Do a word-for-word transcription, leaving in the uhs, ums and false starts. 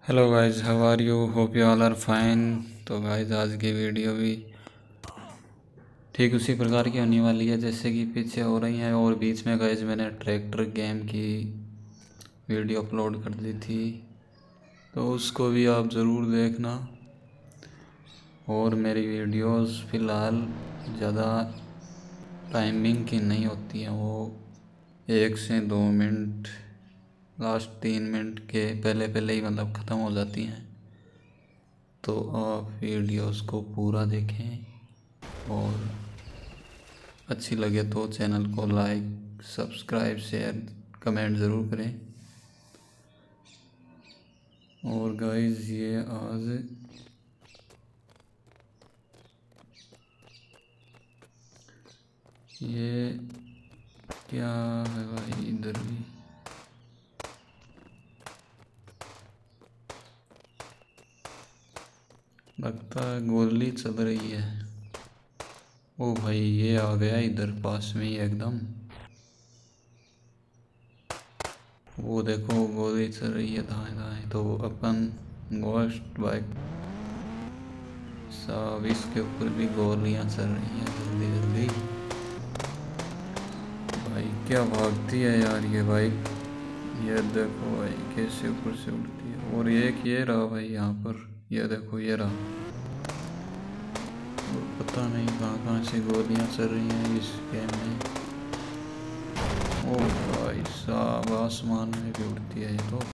Hello guys, how are you? Hope you all are fine. तो guys, आज की video भी ठीक उसी प्रकार की होने वाली है जैसे कि पीछे हो रही हैं। और बीच में गाइस मैंने ट्रैक्टर गेम की वीडियो अपलोड कर दी थी, तो उसको भी आप ज़रूर देखना। और मेरी वीडियोस फ़िलहाल ज़्यादा टाइमिंग की नहीं होती हैं, वो एक से दो मिनट लास्ट तीन मिनट के पहले पहले ही मतलब ख़त्म हो जाती हैं। तो आप वीडियोस को पूरा देखें और अच्छी लगे तो चैनल को लाइक, सब्सक्राइब, शेयर, कमेंट ज़रूर करें। और गाइस, ये आज ये क्या है भाई? इधर भी लगता है गोली चल रही है। ओ भाई, ये आ गया इधर पास में ही एकदम। वो देखो गोली चल रही है दाएं दाएं। तो अपन गोश्त बाइक साहब, इसके ऊपर भी गोलियां चल रही हैं। जल्दी जल्दी भाई, क्या भागती है यार ये बाइक। ये देखो भाई कैसे ऊपर से उड़ती है। और एक ये रहा भाई यहाँ पर, ये देखो ये रहा। और पता नहीं कहाँ कहाँ से गोलियां चल रही हैं इस गेम में। ओ भाई साहब, आसमान में भी उड़ती है ये तो।